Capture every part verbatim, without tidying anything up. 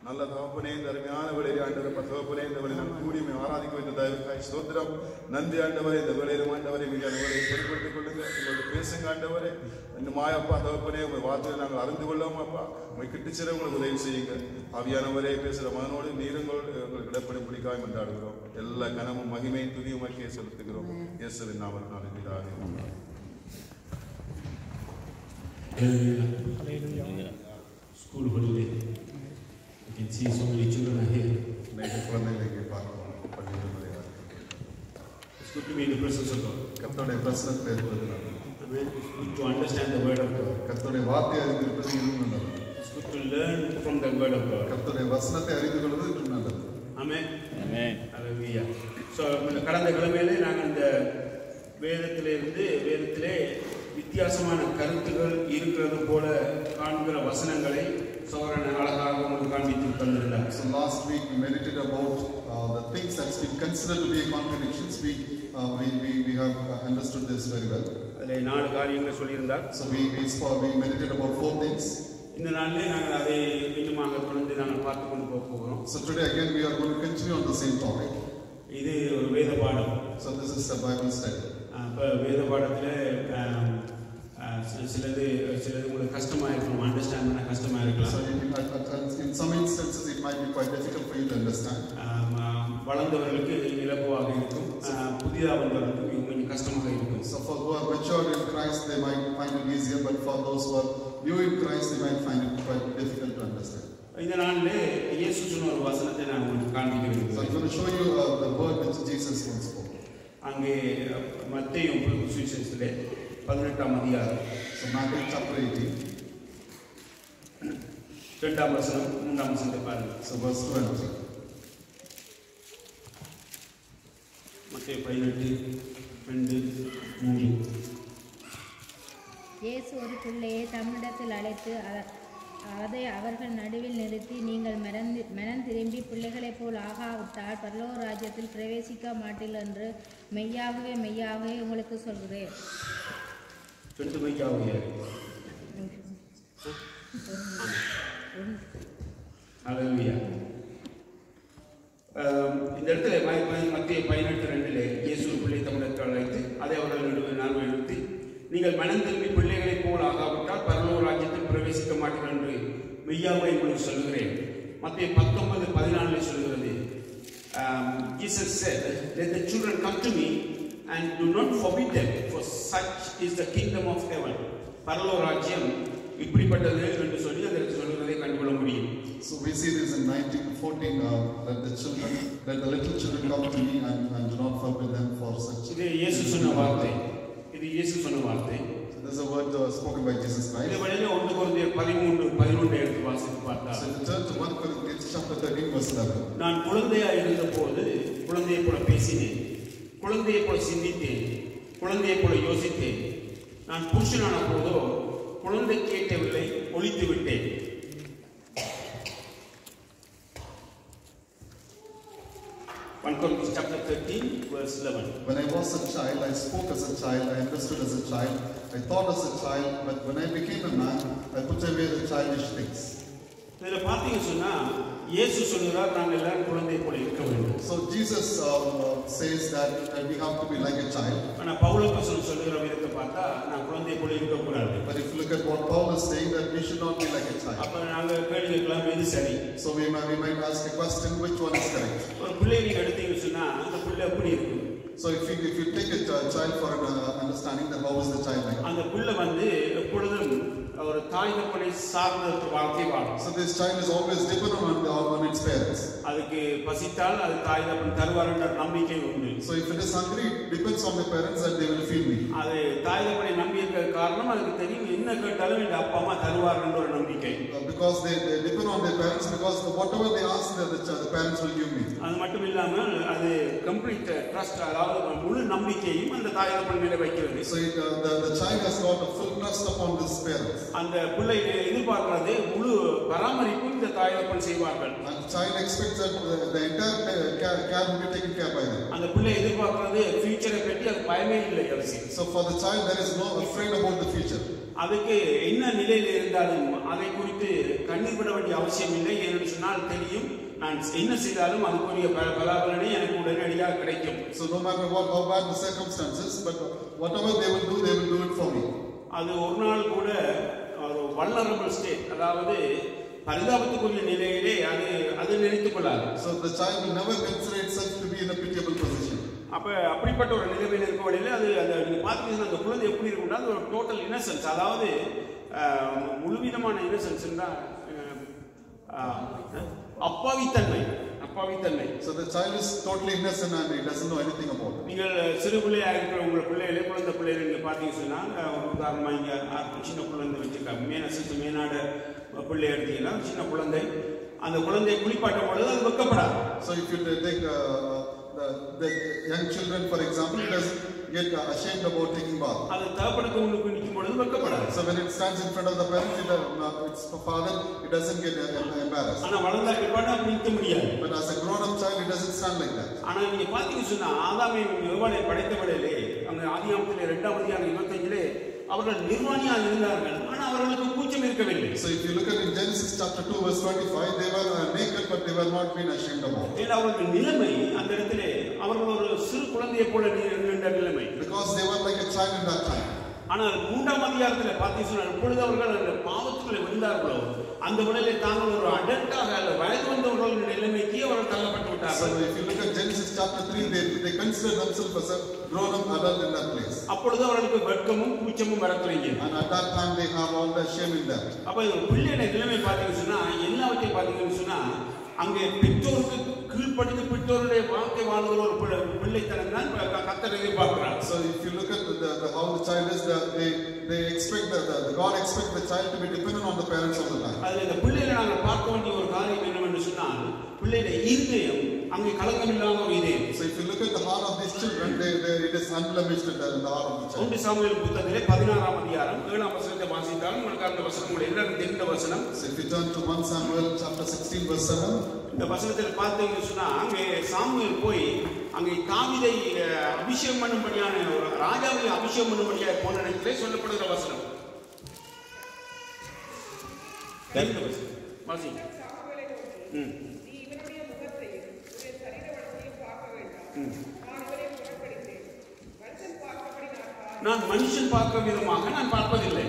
நல்ல தகப்பனே இந்த அருமையான வேளையிலே ஆண்டவரே தகப்பனே இந்த வேளையிலே நாம் கூடி ஆராதிக்க வைத்த தயவுக்காய் ஸ்தோத்திரம். நன்றி ஆண்டவரே. இந்த வேளையிலும் ஆண்டவரே மிக வேலையை பொறுப்படுத்திக் கொள்ளுங்க. எங்களோட பேசுங்க ஆண்டவரே. இந்த மாயப்பா தகப்பனே உங்கள் வார்த்தையை நாங்கள் அறிந்து கொள்ளாம அப்பா உங்களை கிட்டுச்சிற உங்களுக்கு உதவி செய்யுங்க. ஆவியானவரே பேசுகிற மகனோடு நீருங்களோடு உங்களுக்கு இடப்படி பிடிக்காம கொண்டாடுகிறோம். எல்லா கனமும் மகிமையும் துதியும் மகிமையை செலுத்துகிறோம். இயேசுவின் நாமத்தினாலே பிதாவே. School holiday. You can see so many children are here. It's good to be in the presence of God. கர்த்தருடைய பிரசன்னத்தில் இருப்பது It's good to understand the word of God. கர்த்தருடைய வார்த்தையை அறிந்திருப்பது இன்னும் நல்லது. It's good to learn from the word of God. கர்த்தருடைய வசனத்தை அறிந்து கொள்வது இன்னும் நல்லது. Amen. Amen. Hallelujah. So கடந்த கிழமையிலே நாங்கள் இந்த வேதத்திலிருந்து வேதத்திலே வித்தியாசமான கருத்துகள் இருக்கிறது போல காண்கிற வசனங்களை சோரன் அழகாக உங்களுக்கு காண்பித்து தந்திருந்தார். So last week we meditated about uh, the things that's been considered to be contradictions. We uh, we we we have understood this very well. அதிலே நாலு காரியங்களை சொல்லியிருந்தார். So we we we meditated about four things. இந்த நாளிலே நாங்கள் அதை இன்னுமாக தொடர்ந்து நாங்கள் பார்த்து கொண்டு போக போகிறோம். So today again we are going to continue on the same topic. இது ஒரு வேத பாடம். So this is a Bible study. அப்போ வேத பாடத்தில் சிலது சிலது உங்களுக்கு கஷ்டமாக இருக்கும், அண்டர்ஸ்டாண்ட் பண்ண கஷ்டமாக இருக்கலாம். So in, in some instances it might be quite difficult for you to understand. வளர்ந்தவர்களுக்கு இலகுவாக இருக்கும், புதிதாக வந்தவர்களுக்கு கொஞ்சம் கஷ்டமாக இருக்கும். So for who are mature in Christ they might find it easier, but for those who are new in Christ they might find it quite difficult to understand. இந்த நாளிலே இயேசு சொன்ன ஒரு வசனத்தை நான் உங்களுக்கு காண்பிக்கிறேன். So I'm going to show you uh, the word which Jesus once spoke. அங்கே மத்தேயு சுவிசேஷத்திலே பதினெட்டாம் அதிகாரம். So Matthew chapter eighteen. இரண்டாம் வசனம் மூன்றாம் வசனத்தை பாருங்க. So verse twenty. மத்தேயு பதினெட்டு ரெண்டு மூன்று. இயேசு ஒரு பிள்ளையை தம்மிடத்தில் அழைத்து அதை அவர்கள் நடுவில் நிறுத்தி, நீங்கள் மறந்து மனம் திரும்பி பிள்ளைகளைப் போல் ஆகாவிட்டால் பரலோக ராஜ்யத்தில் பிரவேசிக்க மாட்டீர்கள் என்று மெய்யாகவே மெய்யாகவே உங்களுக்கு சொல்கிறேன். இந்த இடத்துல மத்திய பதினெட்டு ரெண்டிலே இயேசு பிள்ளை தமிழர்கள் அழைத்து அதை அவர்கள் நடுவில் நாள் நிறுத்தி, நீங்கள் மனம் திரும்பி பிள்ளைகளைப் போல் ஆகாவிட்டால் பரலோக ராஜ்யத்தில் பிரவேசிக்க மாட்டீர்கள் என்று மெய்யாகவே உங்களுக்கு சொல்கிறேன். மத்திய பத்தொன்பது பதினாலில் சொல்கிறது, Jesus said, let the children come to me and do not forbid them, for such is the kingdom of heaven. பரலோக ராஜ்யம் இப்படிப்பட்டது என்று சொல்லி அதற்கு சொல்கிறதை கண்டுகொள்ள முடியும். So we see this in nineteen fourteen, uh, let the children, let the little children come to me and, and do not forbid them, for such. இது இயேசு சொன்ன வார்த்தை. இது இயேசு சொன்ன வார்த்தை. This is a word uh, spoken by Jesus Christ. இந்த வழியிலே ஒன்று கொரிந்தியர் பதிமூன்று பதினொன்று எடுத்து வாசித்து பார்த்தால், so in turn to First Corinthians chapter thirteen verse eleven. நான் குழந்தையாய் இருந்தபோது குழந்தையை போல பேசினேன், குழந்தையை போல சிந்தித்தேன், குழந்தையை போல யோசித்தேன். நான் புருஷனான போதோ குழந்தை கேட்கவில்லை, ஒழித்து விட்டேன். First Corinthians chapter thirteen verse eleven. When I was a child, I spoke as a child, I understood as a child, I thought as a child, but when I became a man, I put away the childish things. இதில் பார்த்தீங்க சொன்னா இயேசு சொல்கிறார் நாங்கள் எல்லாரும் குழந்தையை போல இருக்க வேண்டும். So Jesus uh, uh, says that, that we have to be like a child. ஆனா பவுல் அப்போஸ்தலன் சொல்கிற விதத்தை பார்த்தா நான் குழந்தையை போல இருக்க கூடாது. But if you look at what Paul is saying, that we should not be like a child. அப்ப நாங்க கேள்வி கேட்கலாம், எது சரி? So we might, we might ask a question, which one is correct? ஒரு பிள்ளை நீங்க எடுத்தீங்க சொன்னா அந்த பிள்ளை எப்படி இருக்கு? So if you if you take a child for an uh, understanding, then how is the child like? அந்த பிள்ளை வந்து எப்பொழுதும் ஒரு தாய் தகப்பனை சார்ந்த வாழ்க்கை வாழும். So this child is always dependent on, on, on its parents. அதுக்கு பசித்தால் அது தாய் தகப்பன் தருவார் என்ற நம்பிக்கை உண்டு. So if it is hungry, it depends on the parents that they will feed me. அது தாய் தகப்பனை நம்பி இருக்க காரணம் அதுக்கு தெரியும் என்ன கேட்டாலும் இந்த அப்பா அம்மா தருவார் என்ற ஒரு நம்பிக்கை. Because they, they depend on their parents, because whatever they ask, the, the, the parents will give me. அது மட்டும் இல்லாமல் அது கம்ப்ளீட் ட்ரஸ்ட், அதாவது முழு நம்பிக்கையும் அந்த தாய் தகப்பன் மேலே வைக்கிறது. So it, uh, the the child has got a full trust upon his parents. அந்த பிள்ளை எதிர்பார்க்கிறது முழு பராமரிப்பும் இந்த தாய் தகப்பன் செய்வார்கள். And the child expects that the, the entire care, care will be taken care by them. அந்த பிள்ளை எதிர்பார்க்கிறது ஃபியூச்சரை பற்றி அது பயமே இல்லை அவசியம். So for the child there is no afraid about the future. அதுக்கு என்ன நிலையில் இருந்தாலும் அதை குறித்து கண்ணீர் விட வேண்டிய அவசியம் இல்லை. ஏன்னு சொன்னால் தெரியும் நான் என்ன செய்தாலும் அதுக்குரிய பலாபலனை எனக்கு உடனடியாக கிடைக்கும். So no matter what how bad the circumstances, but whatever they will do, they will do it for me. அது ஒரு நாள் கூட ஒரு வல்னரபிள் ஸ்டேட், அதாவது பரிதாபத்துக்குரிய நிலையிலே அது அது நினைத்துக் கொள்ளாது. So the child will never consider itself to be in a pitiable position. அப்ப அப்படிப்பட்ட ஒரு நிலைமையில் இருக்க வழியில் அது அந்த நீங்க பார்த்தீங்கன்னா அந்த குழந்தை எப்படி இருக்கும்னா அது ஒரு டோட்டல் இன்னசென்ஸ், அதாவது முழுவிதமான இன்னசென்ஸ் தான் அப்பாவித்தன்மை அப்பாவித்தன்மை. So the child is totally innocent and he doesn't know anything about it. நீங்கள் சிறு பிள்ளையா இருக்கிற உங்க பிள்ளைகளே குழந்தை பிள்ளைகளை நீங்க பார்த்தீங்கன்னு சொன்னா ஒரு உதாரணமா இங்க சின்ன குழந்தை வச்சிருக்காங்க, மேனசத்து மேனாடு பிள்ளை எடுத்தீங்கன்னா சின்ன குழந்தை, அந்த குழந்தையை குளிப்பாட்டும் பொழுது அது வெக்கப்படாது. So if you take uh, the, the young children for example, it doesn't get ashamed about taking bath. அது தகப்பனுக்கு முன்னுக்கு நிற்கும் பொழுது வெக்கப்படாது. So when it stands in front of the parents, it, uh, its father, it doesn't get embarrassed. ஆனா வளர்ந்த பிற்பாடு அப்படி நிற்க முடியாது. But as a grown up child, it doesn't stand like that. ஆனா நீங்க பாத்தீங்கன்னு சொன்னா ஆதாமை எவ்வாறு படைத்தவர்களே அந்த ஆதியாகமத்திலே இரண்டாம் அதிகாரம் இருபத்தஞ்சிலே அவர்கள் நிர்வாணியாக இருந்தார்கள், ஆனா அவர்களுக்கு கூச்சம் இருக்கவில்லை. So if you look at in Genesis chapter two verse twenty-five, they were uh, naked but they were not being ashamed about. ஏன்னா அவர்கள் நிலைமை அந்த இடத்திலே அவர்கள் ஒரு சிறு குழந்தையை போல நின்ற நிலைமை. Because they were like a child in that time. ஆனால் மூன்றாம் அதிகாரத்தில் பார்த்தீங்கன்னா எப்பொழுது அவர்கள் அந்த பாவத்துக்குள்ளே விழுந்தார்களோ அந்த உடலை தாங்கள் ஒரு அடல்ட்டாக அல்ல வயது வந்தவர்கள் நிலைமைக்கு அவர்கள் தள்ளப்பட்டு விட்டார்கள். So if you look at Genesis chapter three, they they consider themselves as a grown up adult in that place. அப்பொழுது அவர்களுக்கு வெட்கமும் கூச்சமும் வரத் தொடங்கியது. And at that time they have all the shame in them. அப்ப பிள்ளையோட நிலைமை பார்த்தீங்கன்னு சொன்னா எல்லாவற்றையும் பார்த்தீங்கன்னு சொன்னா அங்கே பெற்றோருக்கு கீழ்ப்படிந்து பெற்றோருடைய வாழ்க்கை வாழ்கிற ஒரு பிள்ளைத்தனம் தான் கர்த்தர் எதிர்பார்க்கிறார். So if you look at the, the, the how the child is, the, they they expect that the, the God expects the child to be dependent on the parents all the time. அதுல இந்த பிள்ளைகளை நாங்கள் பார்க்க வேண்டிய ஒரு காரியம் என்னவென்று சொன்னால் பிள்ளையோட இருதயம் அங்கே கலக்கம் இல்லாத ஒரு இதயம். So if you look at the heart of these children, they, they it is unblemished in the, in the heart of the child. ஒன்று சாமுவேல் புத்தகத்திலே பதினாறாம் அதிகாரம் ஏழாம் வசனத்தை வாசித்தாலும் உங்களுக்கு அந்த வசனம் உங்களுக்கு எல்லாரும் தெரிந்த வசனம். So if you turn to First Samuel chapter sixteen verse seven, இந்த வசனத்தில் பார்த்தீங்கன்னு சொன்னா அங்கே சாமுவேல் போய் அங்கே தாவீதை அபிஷேகம் பண்ணும்படியான ராஜாவை அபிஷேகம் பண்ணும்படியாக போன இடத்திலே சொல்லப்படுகிற வசனம். தெரிந்த வசனம் வாசிங்க. ம் நான் மனுஷன் பார்க்க விதமாக நான் பார்ப்பதில்லை.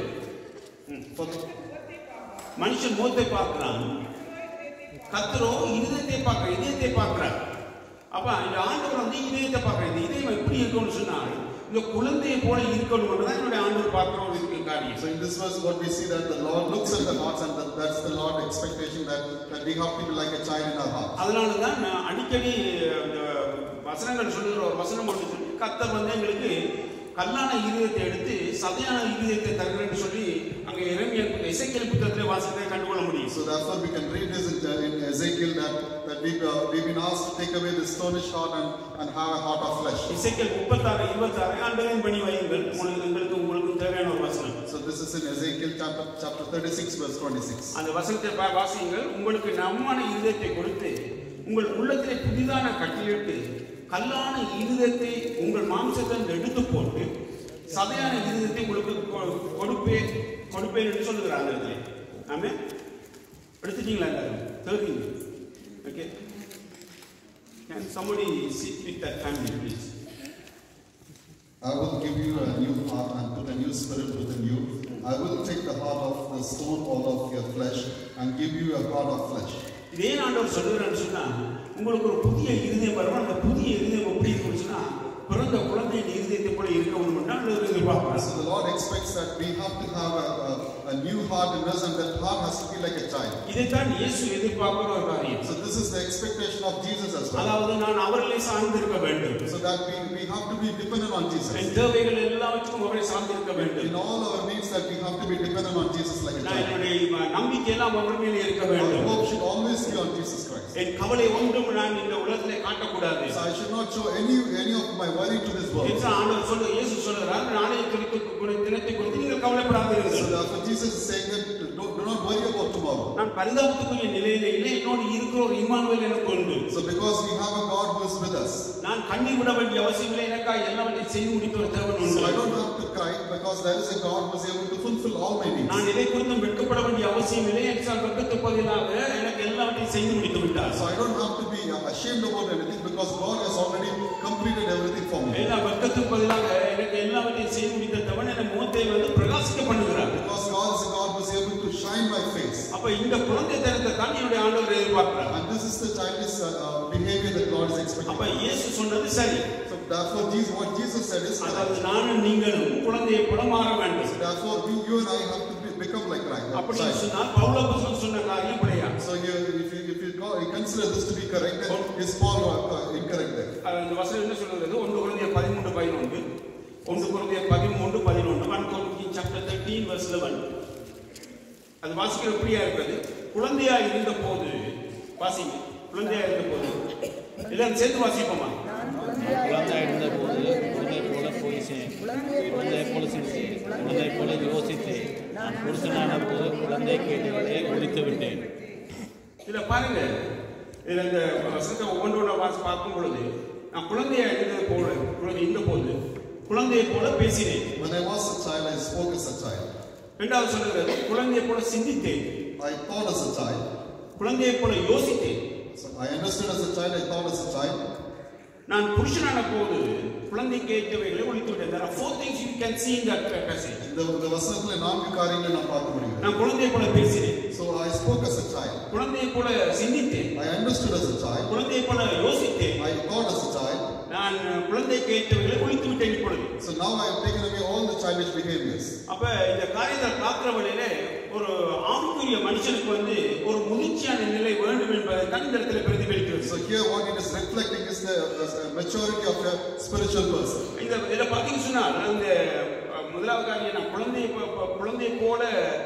மனுஷன் முகத்தை பார்க்கிறான், கர்த்தரோ இதயத்தை பார்க்க இதயத்தை பார்க்கிறார். அப்ப இந்த ஆண்டவர் வந்து இதயத்தை பார்க்கிறார். இந்த இதயம் எப்படி இருக்கும்னு சொன்னால் இந்த குழந்தையை போல இருக்கணும் தான் என்னுடைய ஆண்டவர் பார்க்கிற ஒரு காரியம். So in this verse what we see that the Lord looks at the hearts and that, that's the Lord expectation that that we have to be like a child in our heart. அதனால தான் அடிக்கடி வசனங்கள் சொல்லுகிற ஒரு வசனம் ஒன்று சொல்லி கர்த்தர் வந்து எங்களுக்கு கல்லான இதயத்தை எடுத்து சதையான இதயத்தை தருகிறேன்னு சொல்லி அங்கே எரேமியா எசேக்கியேல் புத்தகத்திலே வாசிக்கிறதை கண்டுகொள்ள முடியும். So therefore we can read this in, in Ezekiel that that we uh, we've been asked to take away the stonish heart and and have a heart of flesh. எசேக்கியேல் முப்பத்தாறு இருபத்தாறு ஆண்டவரின் பணி வையுங்கள் உங்களுக்கு உங்களுக்கு உங்களுக்கு தேவையான ஒரு வசனம். So this is in Ezekiel chapter chapter thirty-six verse twenty-six. அந்த வசனத்தை வாசியுங்கள். உங்களுக்கு நம்மான இதயத்தை கொடுத்து உங்கள் உள்ளத்திலே புதிதான கட்டளையிட்டு கல்லான இருதயத்தை உங்கள் மாம்சத்தில் எடுத்து போட்டு சதையான இருதயத்தை உங்களுக்கு கொடுப்பேன் கொடுப்பேன் என்று சொல்லுகிறாங்க. ஆமே எடுத்துட்டீங்களா? தேர்ட்டீங்க. Okay, can somebody sit with that family please? I will give you a new heart and put a new spirit within you. I will take the heart of the stone out of your flesh and give you a heart of flesh. இதே ஆண்டவர் சொல்லுகிறான்னு சொன்னா உங்களுக்கு ஒரு புதிய இருதயம் வரும். அந்த புதிய இருதயம் எப்படி இருக்குன்னு சொன்னா பிறந்த குழந்தையின் இருதயத்தை போல இருக்கணும் என்றால் எதிர்பார்க்கிறார். So the Lord expects that we have to have a, a, a new heart in us and that heart has to be like a child. இதைத்தான் இயேசு எதிர்பார்க்கிற ஒரு காரியம். So this is the expectation of Jesus as well. அதாவது நான் அவரிலே சார்ந்திருக்க வேண்டும். So that we we have to be dependent on Jesus. என் தேவைகள் எல்லாவற்றுக்கும் அவரை சார்ந்திருக்க வேண்டும். In all our needs that we have to be dependent on Jesus like a child. என்னுடைய நம்பிக்கை எல்லாம் அவர் மேலே இருக்க வேண்டும். Our hope should always be on Jesus Christ. என் கவலை ஒன்றும் நான் இந்த உலகத்திலே காட்டக்கூடாது. So I should not show any any of my worry to this world. என்று ஆண்டவர் சொல்ல இயேசு சொல்றார், நாளை குறித்து தினத்தை குறித்து நீங்கள் கவலைப்படாதீர்கள். So therefore Jesus is saying that do, do not worry about tomorrow. நான் பரிதாபத்துக்குரிய நிலையில இல்லை, என்னோடு இருக்கிற ஒரு இம்மானுவேல் எனக்கு உண்டு. So because we have a God who is with us. நான் கண்ணீர் விட வேண்டிய அவசியம் இல்லை, எனக்காக எல்லாவற்றையும் செய்து முடித்த ஒரு தேவன் உண்டு. So I don't have to cry because there is a God who is able to fulfill all my needs. நான் எதை குறித்தும் வெட்கப்பட வேண்டிய அவசியம் இல்லை, என்றால் வெட்கத்துக்கு பதிலாக எனக்கு எல்லாவற்றையும் செய்து முடித்து விட்டார். So I don't have to be ashamed about anything because God has already completed everything for me. எல்லா வெட்கத்துக்கு பதிலாக எனக்கு எல்லாவற்றையும் செய்து முடித்த தேவன் என் முகத்தை வந்து பிரகாசிக்க பண்ணுகிறார். Because God is a God who is able to shine my face. அப்ப இந்த குழந்தை தரத்தை தான் என்னுடைய ஆண்டவர் எதிர்பார்க்கிறார். And this is the childish uh, behavior that God is expecting. அப்ப இயேசு சொன்னது சரி. So therefore Jesus, what Jesus said is அதாவது நானும் நீங்களும் குழந்தையை போல மாற வேண்டும். Therefore we, you and I have to be, become like Christ. அப்படி சொன்னால் பவுலோஸ் சொன்ன காரியம் கிடையாது. So here, if you if you, call, you consider this to be correct, then is Paul uh, incorrect there? அந்த வசனம் என்ன சொல்றது? ஒன்று கொரிந்தியர் பதிமூன்று பதினொன்று, ஒன்று கொரிந்தியர் பதிமூன்று பதினொன்று, ஒன்று கொரிந்தியர் chapter thirteen verse eleven. அது வாசிக்கிற எப்படியா இருக்கிறது? குழந்தையா இருந்த போது வாசிங்க. குழந்தையா இருந்த போது எல்லாம் சேர்த்து வாசிப்போமா? குழந்தையா இருந்த போது குழந்தை போல போயிச்சேன், குழந்தை போல சிரிச்சேன், குழந்தை போல யோசித்தேன், நான் புருஷனான போது குழந்தை கேட்டுகளை ஒழித்து விட்டேன். இதில் பாருங்க, இதில் இந்த வசனத்தை ஒவ்வொன்றோட வாசி பார்க்கும் பொழுது நான் குழந்தையா இருந்தது போல குழந்தை இருந்த போது குழந்தையை போல பேசினேன். When I was a child, I spoke as a child. இரண்டாவது சொல்றது குழந்தையை போல சிந்தித்தேன். I thought as a child. குழந்தையை போல யோசித்தேன். So I understood as a child, I thought as a child. நான் புருஷனான போது குழந்தைக்கு ஏற்றவைகளை ஒழித்து விட்டேன். There are four things you can see in that passage. இந்த இந்த வசனத்துல நான்கு காரியங்களை நான் பார்க்க முடியும். நான் குழந்தையை போல பேசினேன். So I spoke as a child. குழந்தையை போல சிந்தித்தேன். I understood as a child. குழந்தையை போல யோசித்தேன். I thought as a child. நான் குழந்தைக்கு ஏற்றவைகளை ஒழித்து விட்டேன் இப்பொழுது. So now I have taken away all the childish behaviors. அப்ப இந்த காரியத்தை பார்க்கிற வழியில ஒரு ஆவிக்குரிய மனுஷனுக்கு வந்து ஒரு முதிர்ச்சியான நிலை வேண்டும் என்பதை தான் இந்த இடத்துல பிரதிபலிக்கிறது. So here what it is reflecting is the uh, maturity of a spiritual person. இந்த இத பார்த்தீங்கன்னு சொன்னால் அந்த முதலாவது காரியம் நான் குழந்தை குழந்தை போல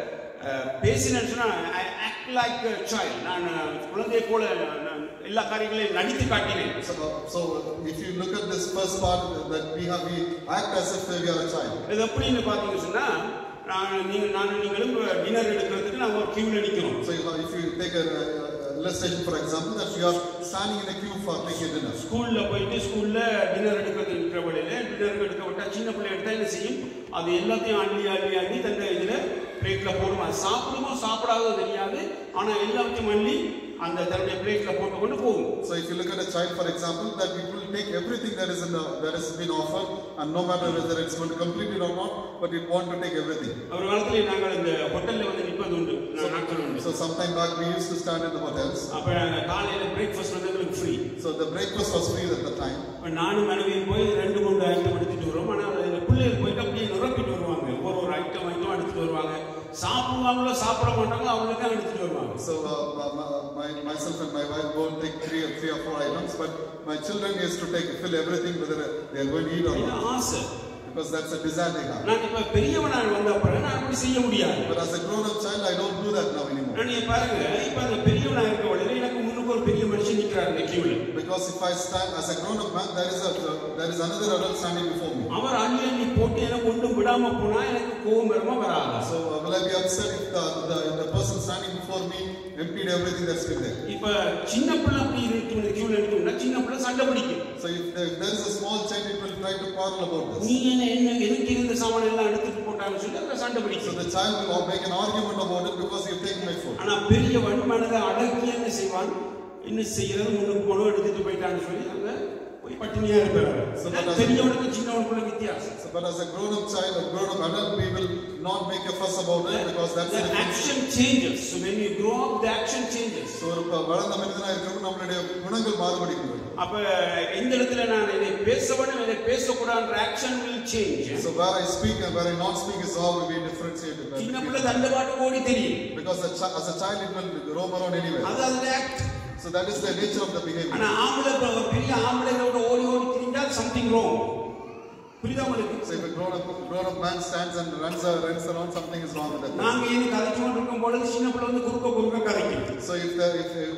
பேசினேன்னு சொன்னா I act like a child. நான் குழந்தை போல எல்லா காரியங்களையும் நடித்து காட்டினேன். So, so if you look at this first part that we have, we act as if we are a child. இது எப்படின்னு பார்த்தீங்கன்னு சொன்னா நான் நீங்க நான் நீங்களும் டின்னர் எடுக்கிறதுக்கு நான் ஒரு கியூல நிக்கிறோம். So if you take a illustration for example that we are standing in a queue for taking dinner. ஸ்கூல்ல போயிட்டு ஸ்கூல்ல டின்னர் எடுக்கிறதுக்கு இருக்கிற வழியில டின்னர் எடுக்க விட்டா சின்ன பிள்ளை எடுத்தா என்ன செய்யும்? அது எல்லாத்தையும் அள்ளி அள்ளி அள்ளி தன்னை இதுல பிளேட்ல போடுமா. சாப்பிடுமோ சாப்பிடாதோ தெரியாது, ஆனா எல்லாத்தையும் அள்ளி அந்த தன்னுடைய பிளேட்ல போட்டு கொண்டு போகும். So if you look at a child for example that it will take everything that is in the, that has been offered and no matter whether it's going to complete it or not, but it want to take everything. ஒரு காலத்துல நாங்கள் இந்த ஹோட்டல்ல வந்து நிப்பது உண்டு, நாட்கள் உண்டு. So sometime back we used to stand in the hotels. அப்ப காலையில பிரேக்ஃபாஸ்ட் வந்து எங்களுக்கு free. So the breakfast was free at the time. நானும் மனைவியும் போய் ரெண்டு மூணு ஐட்டம் எடுத்துட்டு வருவோம். ஆனால் இந்த பிள்ளைகள் போயிட்டு அப்படியே நிரப்பிட்டு வருவாங்க. ஒரு ஒரு ஐட்டம் ஐட்டம் எடுத்துட்டு வருவாங்க. சாப்பிடுவாங்களோ சாப்பிட மாட்டாங்களோ அவங்களுக்கு தான் எடுத்துட்டு வருவாங்க. So uh, my, myself and my wife go and take three or three or four items, but my children used to take fill everything whether they are going to eat or இது not. ஆசை. Because that's a desire they have. நான் இப்ப பெரியவனா வந்த அப்புறம் நான் அப்படி செய்ய முடியாது. But as a grown up child I don't do that now anymore. நான் நீங்க பாருங்க, இப்ப அந்த பெரியவனா இருக்க வழியில எனக்கு முன்னுக்கு ஒரு பெரிய மனுஷன் நிக்கிறார் இந்த கியூல. Because if I stand as a grown up man, there is a uh, there is another adult standing before me. அவர் அள்ளி அள்ளி போட்டு எனக்கு ஒன்றும் விடாம போனா எனக்கு கோபம் வருமா வராதா? So uh, will I be upset if the, the the person standing before me emptied everything that's been there? இப்ப சின்ன பிள்ளை அப்படி இருக்கு இந்த கியூல நிக்கும்னா சின்ன பிள்ளை சண்டை பிடிக்கும். So if there, if there is a small child, it will try to quarrel about this. நீ என்ன என்ன எனக்கு இருந்த சாமான் எல்லாம் எடுத்துட்டு போட்டான்னு சொல்லி அந்த சண்டை பிடிக்கும். So the child will make an argument about it because you have taken my food. ஆனா பெரியவன் மனதை அடக்கி என்ன செய்வான்? என்ன செய்யறது முன்னுக்கு போனோ எடுத்துட்டு போயிட்டான்னு சொல்லி அங்க போய் பட்டினியா இருப்பாரு. பெரியவனுக்கு சின்னவனுக்குள்ள வித்தியாசம். So but as a grown up child, a grown up adult, we will not make a fuss about it because that's the the action changes. So when you grow up, the action changes. So ஒரு வளர்ந்த மனிதனா இருக்கிறது நம்மளுடைய குணங்கள் மாறுபடுகிறது. அப்ப இந்த இடத்துல நான் இதை பேசணும் இதை பேசக்கூடாதுன்ற action will change. So where I speak and where I not speak is how we differentiate it. சின்ன பிள்ளை அந்த பாட்டு ஓடி தெரியும். Because as a child it will roam around anywhere. அது அந்த act. So that is the nature of the behavior. ஆனா ஆம்பளை ஒரு பெரிய ஆம்பளையோட ஓடி ஓடி திரிஞ்சா something wrong. புரியுதா உங்களுக்கு? So if a grown up grown up man stands and runs runs around, something is wrong with that. நாங்க ஏன் கதைச்சு கொண்டிருக்கும் பொழுது சின்ன பிள்ளை வந்து குறுக்க குறுக்க கதைக்கும். So if the if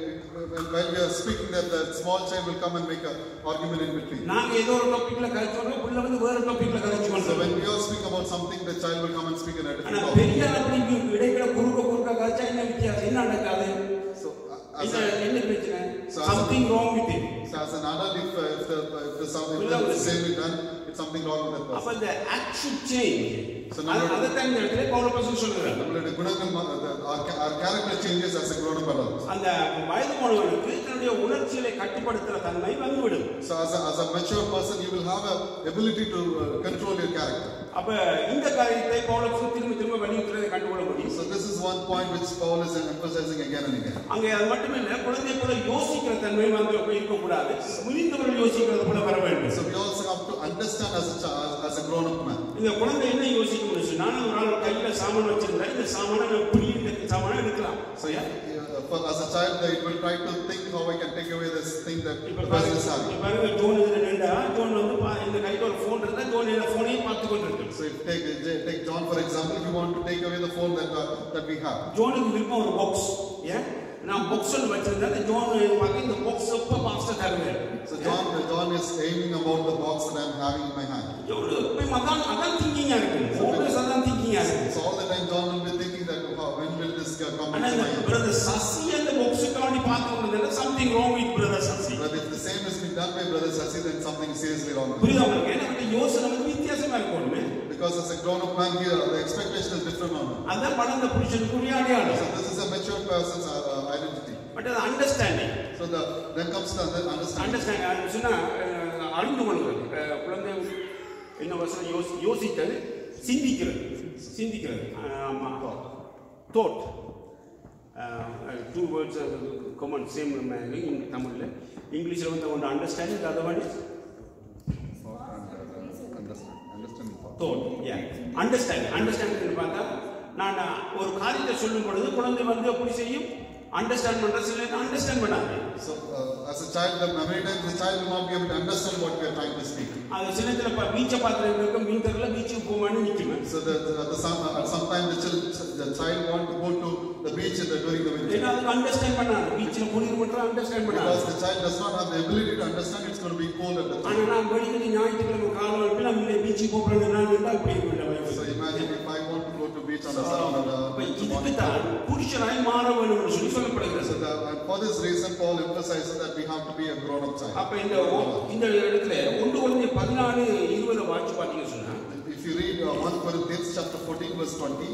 when, when we are speaking that the small child will come and make an argument in between. நாங்க ஏதோ ஒரு டாபிக்ல கலச்சோம்னா புள்ள வந்து வேற டாபிக்ல கலச்சுவோம். So when we are speaking about something, the child will come and speak in a different ஆனா topic. பெரிய அப்படி இடையில குறுக்க குறுக்க கலச்சா என்ன வித்தியாசம் என்ன நடக்காது? So as என்ன a, என்ன பிரச்சனை? So as a- something wrong with it. so as an adult, if, uh, if the if the something if the same is done, it's something wrong with that அப்ப person. the act should change. So now- அத தான் இந்த இடத்துல பவுலோஸ் சொல்றாரு. நம்மளுடைய குணங்கள் மா- the- our ca- our character changes as a grown up adult. அந்த வயது போனவனுக்கு தன்னுடைய உணர்ச்சிகளை கட்டுப்படுத்துற தன்மை வந்துவிடும். So as a, as a mature person, you will have a ability to uh, control your character. அப்ப இந்த காரியத்தை பவுலோஸ் திரும்ப திரும்ப வலியுறுத்துறதை கண்டுகொள்ள முடியும். So this is one point which Paul is emphasizing again and again. அங்கே அது மட்டுமில்ல குழந்தை போல யோசிக்கிற தன்மை வந்து இருக்கக்கூடாது. முதிர்ந்தவர்கள் யோசிக்கிறது போல வர வேண்டும். So we also have to understand as a child, as a grown up man. இந்த குழந்தை என்ன யோசிக்க முடியும்? நான் ஒரு ஆள் கையில சாமான் வச்சிருந்தா இந்த சாமானை நான் இப்படி இந்த சாமானை எடுக்கலாம். So yeah, uh, for, as a child, it will try to think how I can take away this thing that இப்ப the person is having. பாருங்க பாருங்க ஜோன் இதுல நின்றா ஜோன் வந்து பா- இந்த கையில ஒரு போன் இருந்தா ஜோன் இந்த போனையும் பார்த்து கொண்டு இருக்கு. So if take take John for example, if you want to take away the phone that uh, that we have. ஜோனுக்கு விருப்பம் ஒரு பாக்ஸ். ஏன் நான் பாக்ஸ் ஒன்று வச்சிருந்தா இந்த ஜோன் பார்க்க இந்த பாக்ஸ் எப்ப மாஸ்டர் தருவேன். So John John is aiming about the box that I am having in my hand. John எப்பயும் அதான் அதான் திங்கிங்கா இருக்கு. ஆல்வேஸ் அதான் திங்கிங்கா இருக்கு. So all the time John will be thinking that oh, when will this uh, come ஆனா into இந்த my hand? Brother Sasi அந்த பாக்ஸுக்காண்டி பார்த்து கொண்டிருந்தா something wrong with brother Sasi. But if the same has been done by brother Sasi, then something seriously wrong. with புரியுதா உங்களுக்கு? ஏன்னா இந்த யோசனை வந்து வித்தியாசமா இருக்கும்னு. it. Because as a grown up man here, the expectation is different on him. அதான் வளர்ந்த புருஷனுக்குரிய அடையாளம். So this is a mature person's uh, uh, identity. But அது understanding. So the then comes the under- understanding. Understanding சொன்னா அஹ், அறிந்து கொள்வது. அஹ், குழந்தை என்ன வசனம் யோசி யோசித்தது சிந்திக்கிறது சிந்திக்கிறது ஆமா thought two words common same in தமிழில் இங்கிலீஷில் வந்து ஒன்று அண்டர்ஸ்டாண்டிங் அதை வந்து Understand, understanding part. Thought a understanding understanding பார்த்தா நான் ஒரு காரியத்தை சொல்லும் பொழுது குழந்தை வந்து எப்படி செய்யும் அண்டர்ஸ்டாண்ட் பண்ற சில அண்டர்ஸ்டாண்ட் பண்ணாது. So uh, as a child, the many times the child will not be able to understand what we are trying to speak. அது சில நேரத்துல பீச்சை பார்த்துட்டு மீன் தெரியல பீச்சுக்கு போவான்னு நிற்குமே. So the, the, the some, at some time the child, the child want to go to the beach in the, during the winter. ஏன்னா அதுக்கு அண்டர்ஸ்டாண்ட் பண்ணாது பீச்சில் குளிர் மட்டும் அண்டர்ஸ்டாண்ட் பண்ணாது. Because the child does not have the ability to understand it's going to be cold at the time. ஆனா நான் படிக்கிறது ஞாயிற்றுக்கிழமை காலம் வரைக்கும் நம்ம இந்த பீச்சுக்கு போகிறோம் நான் இருந்தால் அப்படி So imagine if I want to go to beach on a Saturday இதுக்கு morning. தான் புருஷனாய் மாற வேண்டும் என்று சொல்லி சொல்லப்படுகிறது. So the, and for this reason, Paul emphasizes that we have to be a grown-up child. அப்ப இந்த ஒ- இந்த இடத்துல ஒன்று குழந்தை பதினாலு இருபது வாட்சி பார்த்தீங்கன்னு சொன்னா If you read uh, First Corinthians chapter fourteen verse twenty,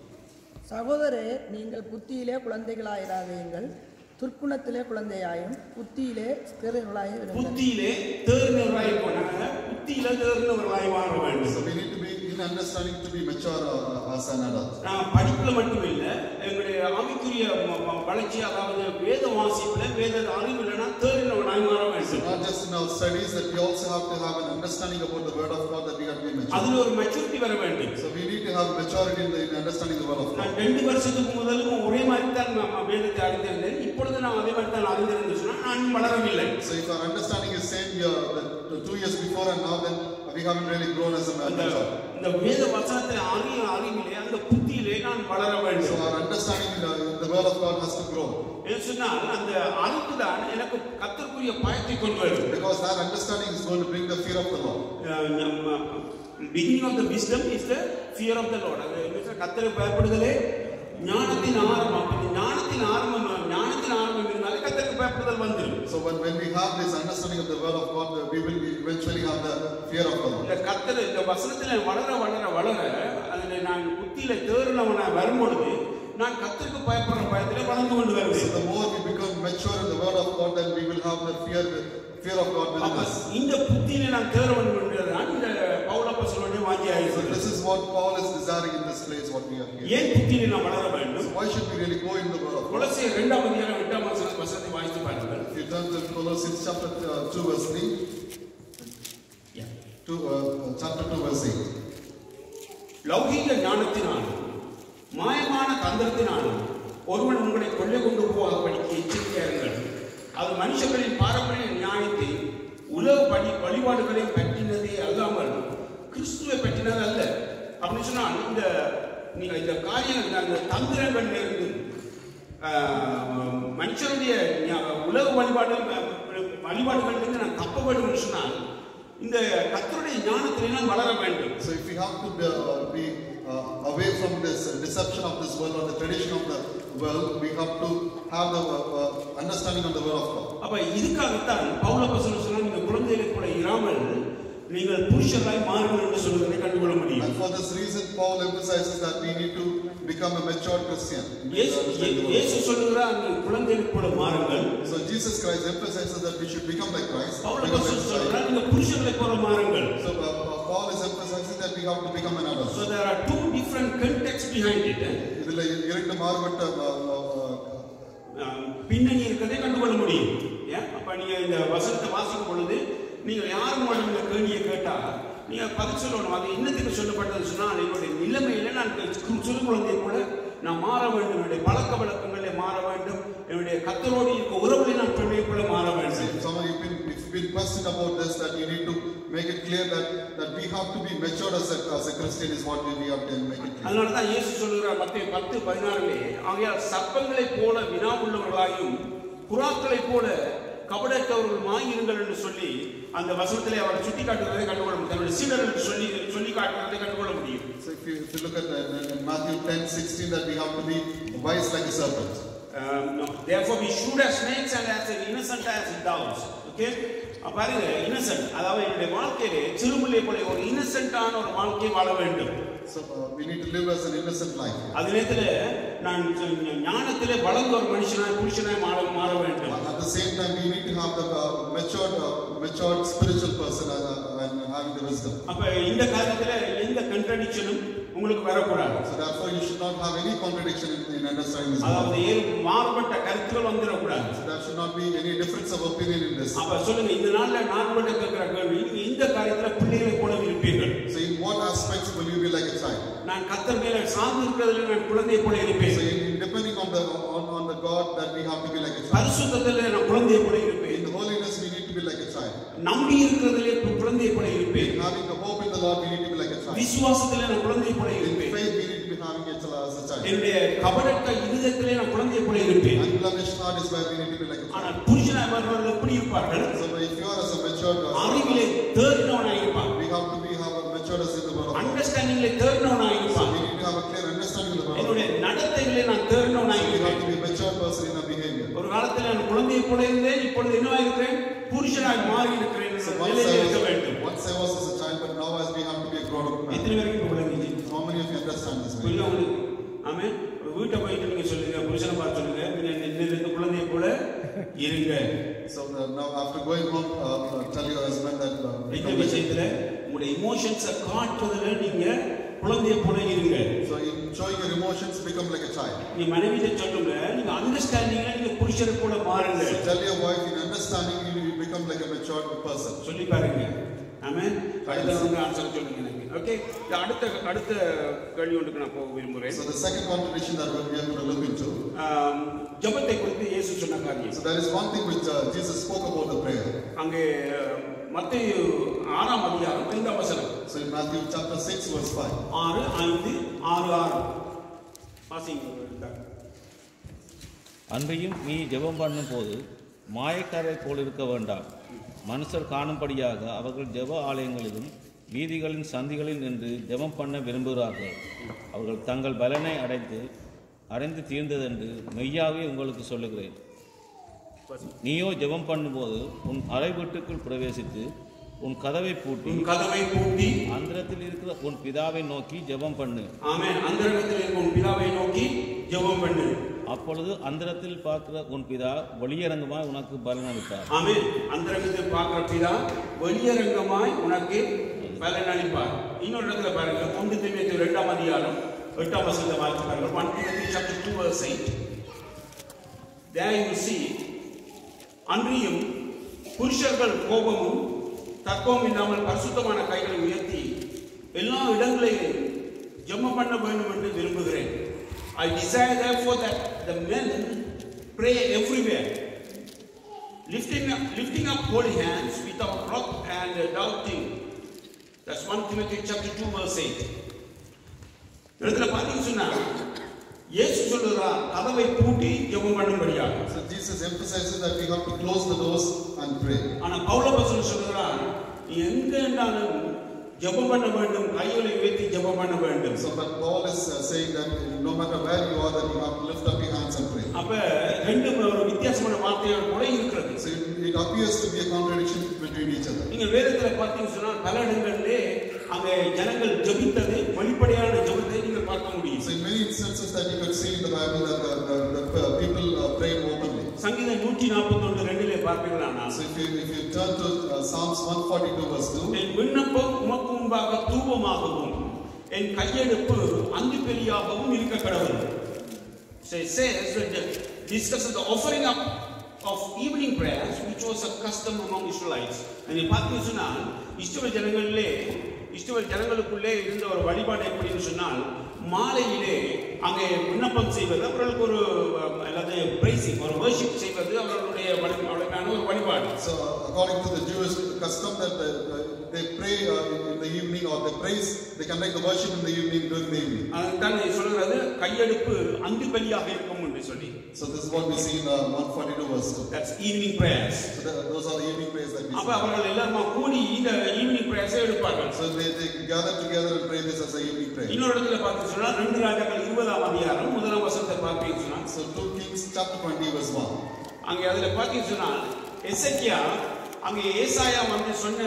சகோதரே நீங்கள் புத்தியிலே குழந்தைகளாயிராதீங்கள் துர்க்குணத்திலே குழந்தையாயும் புத்தியிலே தேறினவர்களாயும் இருங்கள். புத்தியிலே தேர்ந்தவர்களாய் போனாங்க புத்தியில தேர்ந்தவர்களாய் வாழ வேண்டும். so we need to be in understanding to be mature uh, as an adult. நான் படிப்புல மட்டுமில்ல எங்களுடைய ஆவிக்குரிய ம- ம- வளர்ச்சி அதாவது வேத வாசிப்புல வேத அறிவு இல்லைன்னா தேர்ந்தவர்களாய் மாற வேண்டும். Not just in our studies, that we also have to have an understanding about the word of God, that we have to be mature. அதுல ஒரு மெச்சூரிட்டி வர வேண்டும். So we need to have maturity in, the, in understanding the word of God. நான் ரெண்டு வருஷத்துக்கு முதலும் ஒரே மாதிரி தான் நான் வேதத்தை அறிந்திருந்தேன். இப்பொழுது நான் அதே மாதிரி தான் அறிந்திருந்தேன் சொன்னா நான் வளரவில்லை. So if our understanding is same year, the, the two years before and now, then we haven't really grown as a man. அந்த இந்த வேத வசனத்தை அறிய அறிவிலே அந்த புத்தியிலே நான் வளர So வேண்டும். our understanding in the, in the word of God has to grow. ஏன்னு சொன்னால் அந்த அறிவு தான் எனக்கு கர்த்தருக்குரிய பயத்தை கொண்டு வரும். Because that understanding is going to bring the fear of the Lord. Beginning of the wisdom is the fear of the Lord. அது கர்த்தருக்கு பயப்படுதலே ஞானத்தின் ஆரம்பம். இந்த ஞானத்தின் ஆரம்பம் ஞானத்தின் ஆரம்பம் இருந்தாலே கர்த்தருக்கு பயப்படுதல் வந்துடும். So when, when we have this understanding of the word of God, we will eventually have the fear of the Lord. இந்த கர்த்தர் இந்த வசனத்தில் வளர வளர வளர அதில் நான் புத்தியில தேறினவனா வரும்பொழுது நான் கர்த்தருக்கு பயப்படுற பயத்திலே வளர்ந்து கொண்டு So வருவேன். the more we become mature in the word of God, then we will have the fear, fear of God within அப்ப us. இந்த புத்தியில நான் தேற வேண்டும் என்றுதான் இந்த பவுலப்போஸ்தலனுடைய வாஞ்சியாக So இருக்கிறது. this is what Paul is desiring in this place, what we are here. ஏன் புத்தியில நான் வளர வேண்டும்? So why should we really go in the word of God? கொலோசியர் இரண்டாம் அதிகாரம் எட்டாம் வசன- வசனத்தை வாசித்து பாருங்கள். If you turn to Colossians chapter uh, two verse three, two, uh, chapter two verse eight. லௌகீக ஞானத்தினாலும் மாயமான தந்திரத்தினாலும் ஒருவன் உங்களை கொள்ளை கொண்டு போகாதபடிக்கு எச்சரிக்கையாருங்கள். அது மனுஷர்களின் பாரம்பரிய நியாயத்தை உலக படி வழிபாடுகளை பற்றினதே அல்லாமல் கிறிஸ்துவை பற்றினது அல்ல. அப்படின்னு சொன்னால் இந்த நீங்க இந்த காரியம் அந்த தந்திரங்கள்ல இருந்து ஆஹ், மனுஷனுடைய உலக வழிபாடு வழிபாடுகளிலிருந்து நான் தப்ப வேண்டும் சொன்னால் இந்த கர்த்தருடைய ஞானத்திலே வளர வேண்டும். So if we have to be, uh, be uh, away from this uh, deception of this world or the tradition of the world, we have to have the uh, uh, understanding of the word of God. அப்ப இதுக்காகத்தான் பவுல் அப்போஸ்தலன் சொன்னார், நீங்க குழந்தைகளை போல இராமல் நீங்கள் புருஷராய் மாறுங்கள் என்று சொல்வதை கண்டுகொள்ள முடியும். And for this reason Paul emphasizes that we need to become a mature Christian. இயேசு சொல்கிறார், நீங்க குழந்தைகளை போல மாறுங்கள். So Jesus Christ emphasizes that we should become like Christ. Pavul அப்போஸ்தலன் சொல்கிறார், நீங்க புருஷர்களை போல மாறுங்கள். So uh, uh, Paul is emphasizing that we have to become an adult. So there are two different contexts behind it. இதுல இரண்டு மாறுபட்ட பின்னணி இருக்கிறதை கண்டுகொள்ள முடியும். அப்ப நீங்க இந்த வசனத்தை வாசிக்கும் பொழுது நீங்கள் யாரும் இந்த கேள்வியை கேட்டா நீங்க பதில் சொல்லணும். அது இன்னத்துக்கு சொல்லப்பட்டது சொன்னா என்னுடைய நிலைமையில நான் சிறு குழந்தையை கூட நான் மாற வேண்டும், என்னுடைய பழக்க வழக்கங்களை மாற வேண்டும், என்னுடைய கர்த்தரோடு இருக்க உறவுகளை நான் பிள்ளையை கூட மாற வேண்டும். Some of you been if you've been questioned about this, that you need to make it clear that that we have to be matured as a, as a Christian is what we have to make it clear. அதனால தான் இயேசு சொல்கிறார் மத்தேயு பத்து பதினாறு லே, ஆகையால் சர்ப்பங்களை போல வினா உள்ளவர்களாயும் புறாக்களை போல கபடற்றவர்களுமாய் இருங்கள் என்று சொல்லி அந்த வசனத்திலே அவர் சுட்டி காட்டுவதை கண்டுகொள்ள முடியும். தன்னுடைய சீடர்களுக்கு சொல்லி சொல்லி காட்டுவதை கண்டுகொள்ள முடியும். So if you, if you look at uh, in Matthew ten sixteen, that we have to be wise like a serpent. Um, no. Therefore be shrewd as snakes and as innocent as doves. Okay? பாருங்க, innocent, அதாவது என்னுடைய வாழ்க்கையிலே சிறுபிள்ளை போல ஒரு இன்னசென்ட்டான ஒரு வாழ்க்கையை வாழ வேண்டும். So uh, we need to live as an innocent life. அதே நேரத்துல நான் ஞானத்திலே வளர்ந்த ஒரு மனுஷனாய் புருஷனாய் மாற மாற வேண்டும். At the same time we need to have the uh, matured uh, matured spiritual person and, uh, and having the wisdom. அப்ப இந்த காரியத்துல எந்த கான்ட்ரடிக்ஷனும் உங்களுக்கு வரக்கூடாது. So therefore you should not have any contradiction in, in understanding this. அதாவது மாறுபட்ட கருத்துக்கள் வந்துட கூடாது. So there should not be any difference of opinion in this. அப்ப சொல்லுங்க, இந்த நாள்ல நான் கூட கேக்குற கேள்வி, நீங்க இந்த காரியத்துல பிள்ளைகளை போல இருப்பீர்கள். So in what aspects will you be like a child? நான் கர்த்தர் மேல சார்ந்து இருக்கிறதுல நான் குழந்தையை போல இருப்பேன். So in, depending on the on, on the God that we have to be like a child. பரிசுத்தத்திலே நான் குழந்தையை போல இருப்பேன். In the holiness we need to be like a child. நம்பி இருக்கிறதுல குழந்தையை போல இருப்பேன். Having the hope in the Lord we need to be like a child. விசுவாசத்திலே நான் குழந்தையை போல இருப்பேன். In faith we need to be having it as a child. என்னுடைய கபடற்ற இதயத்திலே நான் குழந்தையை போல இருப்பேன். Unblemished heart is where we need to be like a child. ஆனால் புருஷனாய் வருவர்கள் எப்படி இருப்பார்கள்? So if you are as a mature அறிவிலே தேறினவனாய் இருப்பான். we have to be have a mature as in the word of God. அண்டர்ஸ்டாண்டிங்ல தேறினவனாய் இருப்பான். We need to have a clear understanding of the word of God. என்னுடைய நடத்தையிலே நான் தேறினவனாய் We இருப்பேன். have to be a mature person in our behavior. ஒரு காலத்தில் நான் குழந்தையை போல இருந்தேன், இப்பொழுது என்னவாய் இருக்கிறேன்? புருஷனாய் மாறி இருக்கிறேன். So once I was once I was as a child, but now as we have to be a grown up man. எத்தனை பேருக்கு விளங்குது? How many of you understand this? புரியல உங்களுக்கு? ஆமென். வீட்டை போயிட்டு நீங்க சொல்லுங்க, புருஷனை பார்த்து சொல்லுங்க, இந்த குழந்தையை போல இருங்க. So uh, now after going home, uh, tell your husband that uh, இந்த விஷயத்துல உங்களுடைய இமோஷன்ஸை காட்டுறதுல நீங்க குழந்தையை போல இருங்க. So in showing your emotions, become like a child. நீ மனைவியை சொல்லுங்க, நீங்க அண்டர்ஸ்டாண்டிங்ல நீங்க புருஷனை போல மாறுங்க. So tell your wife in understanding you will become like a mature person. சொல்லி பாருங்க. ஆமென். அடுத்த ஆன்சர் சொல்லுங்க எனக்கு. ஓகே, அடுத்த அடுத்த கேள்வி ஒன்றுக்கு நான் போக விரும்புகிறேன். So the second contradiction that we are going to look into. ஜெபத்தை குறித்து இயேசு சொன்ன காரியம். So there is one thing which uh, Jesus spoke about the prayer. அங்கே மத்தேயு ஆறாம் அதிகாரம் ஐந்தாம் வசனம். So in Matthew chapter six verse five. ஆறு ஐந்து ஆறு ஆறு வாசிங்க. அன்றையும் நீ ஜெபம் பண்ணும் போது மாயக்காரை போல் இருக்க வேண்டாம். மனுஷர் காணும்படியாக அவர்கள் ஜெப ஆலயங்களிலும் வீதிகளின் சந்திகளில் நின்று ஜெபம் பண்ண விரும்புகிறார்கள். அவர்கள் தங்கள் பலனை அடைந்து அடைந்து தீர்ந்ததென்று மெய்யாவே உங்களுக்கு சொல்லுகிறேன். நீயோ ஜெபம் பண்ணும்போது உன் அறை வீட்டுக்குள் பிரவேசித்து உன் கதவை பூட்டி கதவை பூட்டி அந்தரத்தில் இருக்கிற உன் பிதாவை நோக்கி ஜெபம் பண்ணு. ஆமென். அந்தரத்தில் இருக்கிற உன் பிதாவை நோக்கி ஜெபம் பண்ணு. அப்பொழுது அந்தரத்தில் பார்க்கிற உன் பிதா வெளியரங்கமாய் உனக்கு பலன் அளிப்பார். ஆமென். அந்தரத்தில் பார்க்கிற பிதா வெளியரங்கமாய் உனக்கு பலன் அளிப்பார். இன்னொரு இடத்துல பாருங்க, ஒன்று தீமோத்தேயு இரண்டாம் அதிகாரம் எட்டாம் வசனத்தை வாசித்து பாருங்க. ஒன்று தீமோத்தேயு chapter two verse eight. There you see, அன்றியும் புருஷர்கள் கோபமும் தர்க்கமும் இல்லாமல் பரிசுத்தமான கைகளை உயர்த்தி எல்லா இடங்களிலும் ஜெபம் பண்ண வேண்டும் என்று விரும்புகிறேன். I desire therefore that the men pray everywhere, lifting up, lifting up holy hands without wrath and doubting. That's First Timothy chapter two verse eight. இடத்துல பார்த்தீங்க சொன்னா இயேசு சொல்றார் கதவை பூட்டி ஜெபம் பண்ணும்படியாக. So Jesus emphasizes that we have to close the doors and pray. ஆனா பவுலப்போஸ்தலன் சொல்றார் எங்க என்றாலும் ஜெபம் பண்ண வேண்டும், கைகளை உயர்த்தி ஜெபம் பண்ண வேண்டும். So but Paul is uh, saying that no matter where you are, that you have to lift up your hands and pray. அப்ப ரெண்டு ஒரு வித்தியாசமான வார்த்தைகள் கூட இருக்கிறது. So it, it appears to be a contradiction between each other. நீங்க வேதத்துல பார்த்தீங்கன்னு சொன்னா பல இடங்களிலே அங்கே ஜனங்கள் ஜெபித்தது வெளிப்படையான ஜெபத்தை நீங்க பார்க்க முடியும். So in many instances that you could see in the Bible that the, the, the people uh, pray openly. சங்கீதம் நூற்று நாற்பத்தி ஒன்று ரெண்டிலே பார்ப்பீர்களானா, So if you if you turn to uh, Psalms one forty-two verse two, என் விண்ணப்பம் உமக்கு முன்பாக தூபமாகவும் என் கையெடுப்பு அந்திபலியாகவும் இருக்க கடவுள். So it says that discusses the offering up of evening prayers, which was a custom among Israelites. and பார்த்தீங்க சொன்னால் இஸ்ரவேல் ஜனங்களிலே இஸ்ரவேல் ஜனங்களுக்குள்ளே இருந்த ஒரு வழிபாடு எப்படின்னு சொன்னால் மாலையிலே அங்கே விண்ணப்பம் செய்வது அவர்களுக்கு ஒரு அல்லது பிரைசிங் ஒரு வர்ஷிப் செய்வது அவர்களுடைய வழிபாடான ஒரு வழிபாடு. So according to the Jewish custom that the, the, they pray uh, in the evening or they praise, they conduct the worship in the evening during the evening. அதுதான் சொல்றது கையெடுப்பு அந்திபலியாக இருக்கும் என்று சொல்லி. So this is what we see in uh, one forty-two verse two. That's evening prayers. So the, those are the evening prayers that we see. அப்ப அவர்கள் எல்லாரும் கூடி இந்த ஈவினிங் பிரேயர்ஸ் எடுப்பார்கள். So they, they gather together and pray this as a evening prayer. இன்னொரு இடத்துல பார்த்து சொன்னா ரெண்டு ராஜாக்கள் இருபதாம் அதிகாரம் முதலாம் வசனத்தை பார்ப்பீங்க சொன்னா, So two Kings chapter twenty verse one. அங்கே அதுல பார்த்தீங்க சொன்னா எசேக்கியா அங்கே ஏசாயா வந்து சொன்ன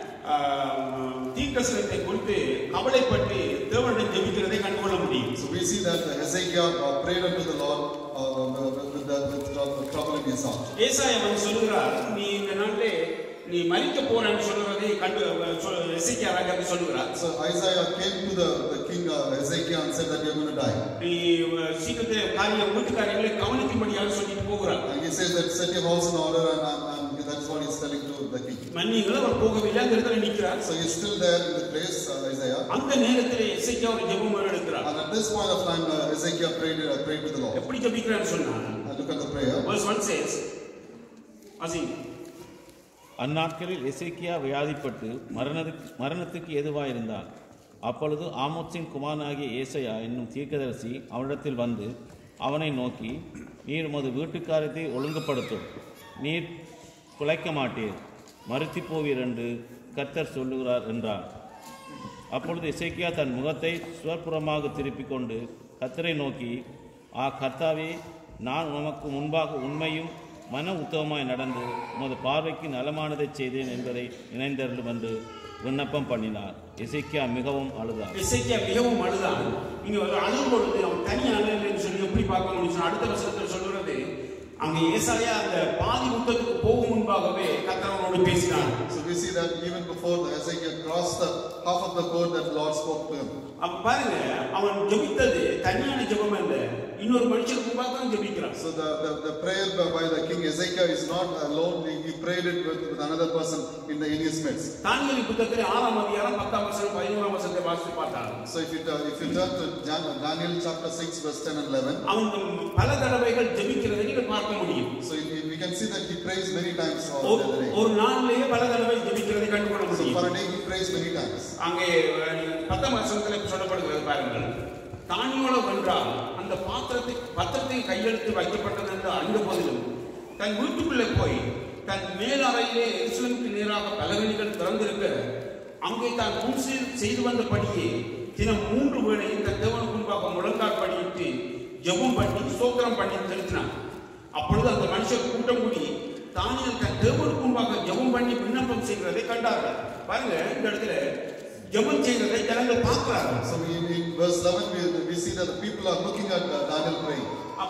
தீர்க்கதரிசனத்தை குறித்து கவலைப்பட்டு தேவனிடம் ஜெபிக்கிறதை கண்டுகொள்ள முடியும். So we see that Hezekiah uh, prayed unto the Lord uh, with, the, with the trouble in his heart. ஏசாயா வந்து சொல்கிறார், நீ இந்த நாட்டிலே நீ மரிக்க போறன்னு சொல்றதை கண்டு எசேக்கியா ராஜாக்கு சொல்கிறார். So Isaiah came to the, the king uh, Hezekiah and said that you are going to die. நீ சீக்கிரத்தை காரியம் வீட்டு காரியங்களை கவனிக்கும்படியாக சொல்லிட்டு போகிறார். And he says that set your house in order and, and, and that's what he is telling to the king. மன்னிகள் அவர் போகவில்லை, அந்த இடத்துல நிற்கிறார். So he is still there in the place, uh, Isaiah. அந்த நேரத்தில் எசேக்கியா ஒரு ஜெபம் எடுக்கிறார். And at this point of time uh, Hezekiah prayed, uh, prayed to the Lord. எப்படி ஜெபிக்கிறான்னு சொன்னா, And look at the prayer. verse one says, அசிங் அந்நாட்களில் எசேக்கியா வியாதிப்பட்டு மரணத்துக்கு மரணத்துக்கு எதுவாயிருந்தான். அப்பொழுது ஆமோத்சின் குமாரனாகிய ஏசாயா என்னும் தீர்க்கதரிசி அவனிடத்தில் வந்து அவனை நோக்கி, நீர் உமது வீட்டுக்காரத்தை ஒழுங்குபடுத்தும், நீர் குலைக்க மாட்டீர், மறுத்தி போவீர் என்று கர்த்தர் சொல்லுகிறார் என்றார். அப்பொழுது எசேக்கியா தன் முகத்தை சுவர்புறமாக திருப்பிக் கொண்டு கர்த்தரை நோக்கி, ஆ கர்த்தாவே, நான் உமக்கு முன்பாக உண்மையும் மன உத்தவமாய் நடந்து உமது பார்வைக்கு நலமானதை செய்தேன் என்பதை நினைந்தருளும் என்று விண்ணப்பம் பண்ணினார். எசேக்கியா மிகவும் அழுதார். எசேக்கியா மிகவும் அழுதார். இங்க ஒரு அழுகும் பொழுது அவன் தனி அழுன்னு சொல்லி எப்படி பார்க்க முடியும்? அடுத்த வசனத்தில் சொல்றது, அங்கே ஏசாயா அந்த பாதி யுத்தத்துக்கு போகும் முன்பாகவே கர்த்தர் அவனோடு பேசினார். So we see that even before the Hezekiah crossed the half of the court that Lord spoke to him. அப்ப பாருங்க, அவன் ஜெபித்தது தனியான ஜெபம் அல்ல, இன்னொரு மனுஷனுக்கு முன்பாக தான் ஜெபிக்கிறான். So the, the the prayer by the king Hezekiah is not alone. He, he prayed it with, with another person in the in his midst. தானியேல் புத்தகத்திலே ஆறாம் அதிகாரம் பத்தாம் வசனம் பதினோராம் வசனத்தை வாசித்து பார்த்தால், So if you uh, if you turn to Daniel chapter six verse ten and eleven, அவன் பல தடவைகள் ஜெபிக்கிறதை நீங்க பார்க்க முடியும். so we can see that he prays many times all the day. ஒரு நாளிலேயே பல தடவை ஜெபிக்கிறதை கண்டுகொள்ள So முடியும். for a day he prays many times. அங்கே பத்தாம் வசனத்திலே சொல்லப்படுகிறது பாருங்கள், தானியோலம் என்றால் அந்த பாத்திரத்தை பத்திரத்தை கையெழுத்து வைக்கப்பட்டது என்று அறிந்த போதிலும் தன் வீட்டுக்குள்ளே போய் தன் மேல் அறையிலே எருசலேமுக்கு நேராக பலகணிகள் திறந்திருக்க அங்கே தான் முன் செய்து வந்தபடியே தினம் மூன்று வேளையும் தன் தேவனுக்கு முன்பாக முழங்கால் படியிட்டு ஜெபம் பண்ணி ஸ்தோத்திரம் பண்ணி செலுத்தினான். அப்பொழுது அந்த மனுஷர் கூட்டம் கூடி தானியேல் தன் தேவனுக்கு முன்பாக ஜெபம் பண்ணி விண்ணப்பம் செய்கிறதை கண்டார்கள். பாருங்க, இந்த இடத்துல ஜெபம் செய்கிறதை ஜனங்கள் பார்க்கிறார்கள். So in, in verse eleven we, we see that the people are looking at uh, Daniel praying. அப்ப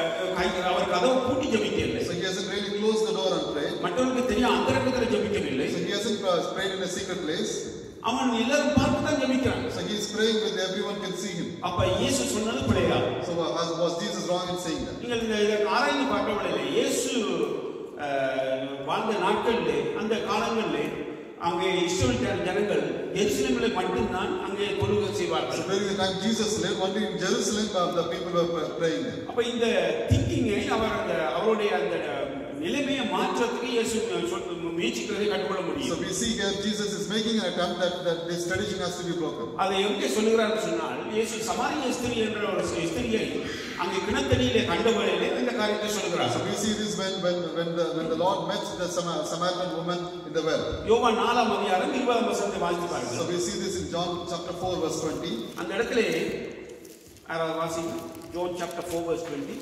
அவர் கதவை பூட்டி ஜெபிக்கவில்லை. So he hasn't really closed the door and prayed. மற்றவர்களுக்கு தெரியும் அந்தரங்கத்தில் ஜெபிக்கவில்லை. So he hasn't uh, prayed in a secret place. அவன் எல்லாரும் பார்த்து தான் ஜெபிக்கிறான். So he is praying with everyone can see him. அப்ப இயேசு சொன்னது பிழையா? So uh, was Jesus wrong in saying that? நீங்கள் இந்த இதை ஆராய்ந்து பார்க்கவில்லை. இயேசு வாழ்ந்த நாட்களிலே அந்த காலங்களிலே அங்கே இஸ்ரவேல் ஜனங்கள் எருசலேமில் மட்டும்தான் அங்கே தொழுகை செய்வார்கள். So during the time Jesus lived, only in Jerusalem uh, the people were praying there. அப்ப இந்த திங்கிங்கை அவர் அந்த அவருடைய அந்த நிலைமையை மாற்றத்துக்கு இயேசு சொல்- முயற்சிக்கிறதை கண்டுகொள்ள So முடியும். we see here Jesus is making an attempt that, that this tradition has to be broken. அதை எங்கே சொல்லுகிறார் சொன்னால் இயேசு சமாரிய ஸ்திரீ என்ற ஒரு ஸ்திரியை அங்கே கிணத்தடியிலே கண்ட வேளையிலே இந்த காரியத்தை சொல்லுகிறார். So we see this when, when, when, the, when the Lord met the Sama- Samaritan woman in the well. யோவான் நாலாம் அதிகாரம் இருபதாம் வசனத்தை வாசித்து So பாருங்கள். we see this in John chapter four verse twenty. அந்த இடத்திலே யாராவது வாசிங்க. John chapter four verse twenty.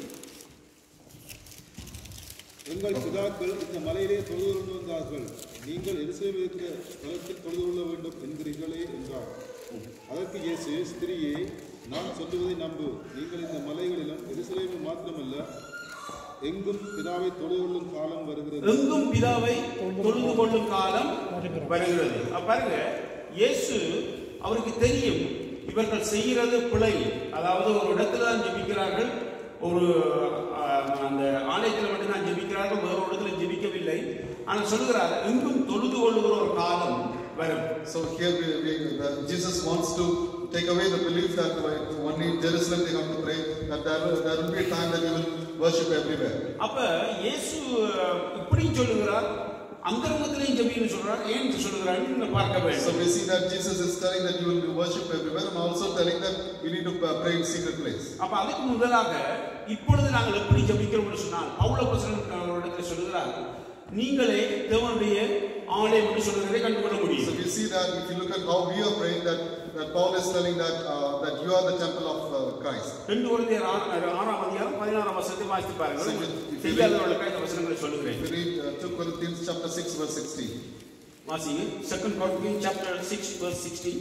எங்கள் பிதாக்கள் இந்த மலையிலே தொழுது கொண்டு வந்தார்கள், நீங்கள் எருசலேமில் இருக்கிற தலத்தில் தொழுது கொள்ள வேண்டும் என்கிறீர்களே என்றார். அதற்கு இயேசு, ஸ்திரியே, நான் சொல்லுவதை நம்பு, நீங்கள் இந்த மலைகளிலும் எருசலேமில் மாத்திரமல்ல எங்கும் பிதாவை தொழுது கொள்ளும் காலம் வருகிறது. எங்கும் பிதாவை தொழுது கொள்ளும் காலம் வருகிறது. அப்ப பாருங்க, இயேசு அவருக்கு தெரியும் இவர்கள் செய்கிறது பிழை. அதாவது ஒரு இடத்துல தான் ஜெபிக்கிறார்கள், ஒரு அஹ், அந்த ஆலயத்தில் மட்டும் தான் ஜெபிக்கிறார்கள், வேறு இடத்துல ஜெபிக்கவில்லை. ஆனால் சொல்லுகிறார் எங்கும் தொழுது கொள்ளுகிற ஒரு காலம் வரும். So here we, we, the, Jesus wants to take away the belief that only in Jerusalem they have to pray, that there, will- there will be a time that you will worship everywhere. அப்ப இயேசு இப்படி சொல்லுகிறார், அந்தரங்கத்திலையும் ஜெபின்னு சொல்றார். ஏன் சொல்லுகிறார் பார்க்க So வேண்டும். we see that Jesus is telling that you will worship everywhere and also telling that you need to uh, pray in secret place. அப்ப அதுக்கு முதலாக இப்பொழுது நாங்கள் எப்படி ஜெபிக்கிறோம் சொன்னால் பவுலப்போஸ்தலன் அவரிடத்தில் சொல்லுகிறார், நீங்களே தேவனுடைய ஆலயம் என்று சொல்லுகிறதை கண்டுகொள்ள So முடியும். we see that if you look at how we are praying, that, that Paul is telling that uh, that you are the temple of uh, Christ. ரெண்டு கொரிந்தியர் ஆறு- ஆறாம் அதிகாரம் பதினாறாம் வசனத்தை வாசித்து பாருங்கள். So if you- if you தெரியாதவர்களுக்கு இந்த வசனங்களை சொல்லுகிறேன். If you read uh, two Corinthians chapter six verse sixteen. வாசிங்க. Second Corinthians chapter six verse sixteen.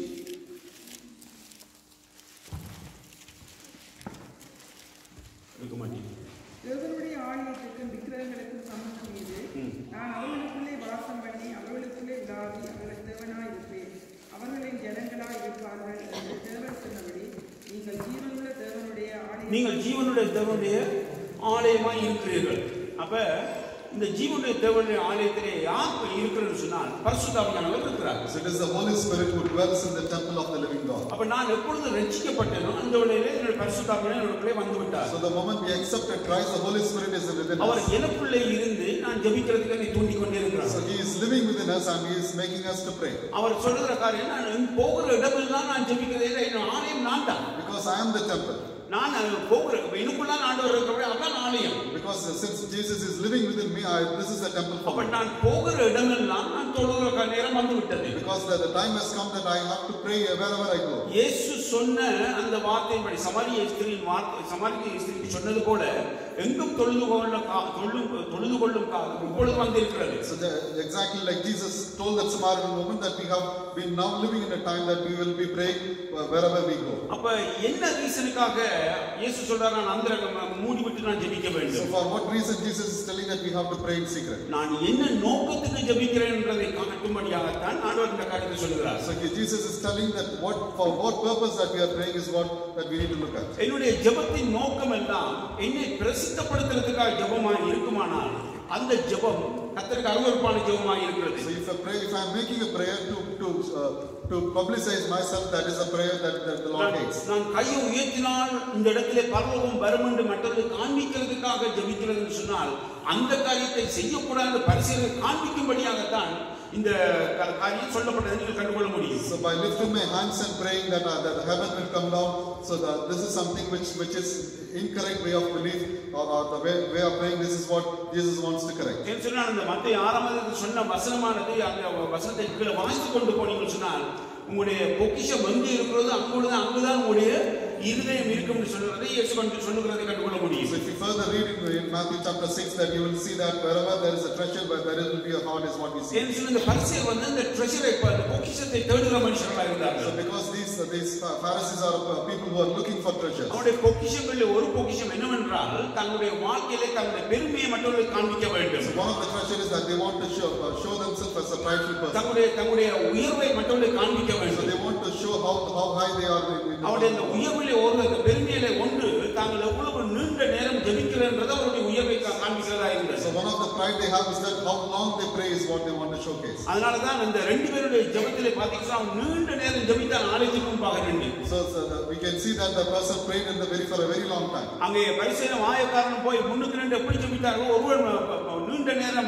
இருக்க மாட்டீங்க. தேவனுடைய ஆலயத்துக்கும் விக்கிரகங்களுக்கும் சம்பந்தம் இது. நான் அவர்களுக்குள்ளே வாசம் பண்ணி அவர்களுக்குள்ளே விளாதி அவர்கள் தேவனாய் இருப்பேன், அவர்களின் ஜனங்களாய் இருப்பார்கள் என்று தேவன் சொன்னபடி நீங்கள் ஜீவனுள்ள தேவனுடைய ஆலயம் நீங்கள் ஜீவனுடைய தேவனுடைய ஆலயமாய் இருக்கிறீர்கள். அப்ப இந்த ஜீவனுடைய தேவனுடைய ஆலயத்திலே யார் இருக்கிறது சொன்னால் பரிசுத்தாவியானவர் இருக்கிறார். So it is the Holy Spirit who dwells in the temple of the living God. அப்ப நான் எப்பொழுது ரட்சிக்கப்பட்டேனோ அந்த வேளையிலே என்னுடைய பரிசுத்தாவியானவர் எனக்குள்ளே வந்து விட்டார். So the moment we accepted Christ, the Holy Spirit is within our us. எனக்குள்ளே இருந்து நான் ஜெபிக்கிறதுக்கு என்னை தூண்டிக் கொண்டே இருக்கிறார். So he is living within us and he is making us to pray. அவர் சொல்லுகிற காரியம், நான் போகிற இடமெல்லாம் நான் ஜெபிக்கிறதே இல்லை, என் ஆலயம் நான் தான். Because I am the temple. நான் போகிற எனக்குள்ள ஆண்டவர் இருக்கிற அதான் ஆலயம். Because uh, since Jesus is living within me, I, this is the temple for அப்ப me. நான் போகிற இடமெல்லாம் நான் தொழுகிற நேரம் வந்து விட்டது. Because the, the time has come that I have to pray wherever I go. இயேசு சொன்ன அந்த வார்த்தையின்படி சமாரிய ஸ்திரீயின் வார்த்தை சமாரிய ஸ்திரீக்கு சொன்னது போல எங்கும் தொழுது கொள்ள கா- தொழு- தொழுது கொள்ளும் காலம் இப்பொழுது வந்திருக்கிறது. So the, exactly like Jesus told that Samaritan woman that we have been now living in a time that we will be praying wherever we go. அப்ப என்ன ரீசனுக்காக இயேசு சொல்றார் நான் அந்தரங்க மூடி விட்டு நான் ஜெபிக்க So வேண்டும்? for what reason Jesus is telling that we have to pray in secret? நான் என்ன நோக்கத்துக்கு ஜெபிக்கிறேன் என்பதை காட்டும்படியாகத்தான் ஆண்டவர் இந்த காரியத்தை சொல்லுகிறார். So he- Jesus is telling that what for what purpose that we are praying is what that we need to look at. என்னுடைய ஜெபத்தின் நோக்கம் எல்லாம் என்னை பிரசித்தப்படுத்துறதுக்காக ஜெபமாக இருக்குமானால் அந்த ஜெபம் கர்த்தருக்கு அருவருப்பான ஜெபமாக இருக்கிறது. So if I pray, if I am making a prayer to to uh, to publicize myself, that is a prayer that, that the Lord நான் hates. நான் கையை உயர்த்தினால் இந்த இடத்திலே பரலோகம் வரும் என்று மற்றவர்களுக்கு காண்பிக்கிறதுக்காக ஜெபிக்கிறது என்று சொன்னால் அந்த காரியத்தை செய்யக்கூடாது பரிசீலனை காண்பிக்கும்படியாகத்தான் இந்த கா- காரியம் சொல்லப்பட்டதை நீங்கள் கண்டுகொள்ள முடியும். So by lifting my hands and praying that, uh, that the heaven will come down, so that this is something which which is incorrect way of belief, or, or the way, way of praying, this is what Jesus wants to correct. என்று சொன்னால் அந்த மத்திய ஆறாம் அதிகாரத்தில் சொன்ன வசனமானது அந்த வசனத்தை கீழே வாசித்து கொண்டு போனீங்கன்னு சொன்னால் உங்களுடைய பொக்கிஷம் எங்கே இருக்கிறதோ அங்குதான் அங்குதான் உங்களுடைய இருதயம் இருக்கும் என்று சொல்லுகிறதை இயேசு கண்டு சொல்லுகிறதை கண்டுகொள்ள So முடியும். if you further read in, in Matthew chapter six, that you will see that wherever there is a treasure, where there will be a heart is what we see. என்று சொல்லி இந்த பரிசேயர் வந்து இந்த ட்ரெஷரை அந்த பொக்கிஷத்தை தேடுகிற மனுஷர்களாக So இருந்தார்கள். because these uh, these Pharisees are uh, people who are looking for treasures. அவருடைய பொக்கிஷங்களில் ஒரு பொக்கிஷம் என்னவென்றால் தன்னுடைய வாழ்க்கையிலே தன்னுடைய பெருமையை மற்றவர்களுக்கு காண்பிக்க வேண்டும். So one of the treasures is that they want to show uh, show themselves as a prideful person. தன்னுடைய தன்னுடைய உயர்வை மற்றவர்களுக்கு காண்பிக்க So வேண்டும். they want to show how how high they are. in- in- அவருடைய இந்த உயர்விலே ஒரு இந்த பெருமையிலே ஒன்று தாங்கள் எவ்வளவு நீண்ட நேரம் ஜெபிக்கிறன்றது அவருடைய உயர்வை கா- காண்பிக்கிறதா இருந்தது. So one of the pride they have is that how long they pray is what they want to showcase. அதனாலதான் இந்த ரெண்டு பேருடைய ஜெபத்திலே பார்த்தீங்கன்னா அவன் நீண்ட நேரம் ஜெபித்தான் ஆலயத்துக்கு முன்பாக நின்று. So, so the, we can see that the person prayed in the very for a very long time. அங்கே பரிசேயன் ஆயக்காரன் போய் முன்னுக்கு நின்று எப்படி ஜெபித்தார்களோ ஒருவர் ம- ம- நீண்ட நேரம்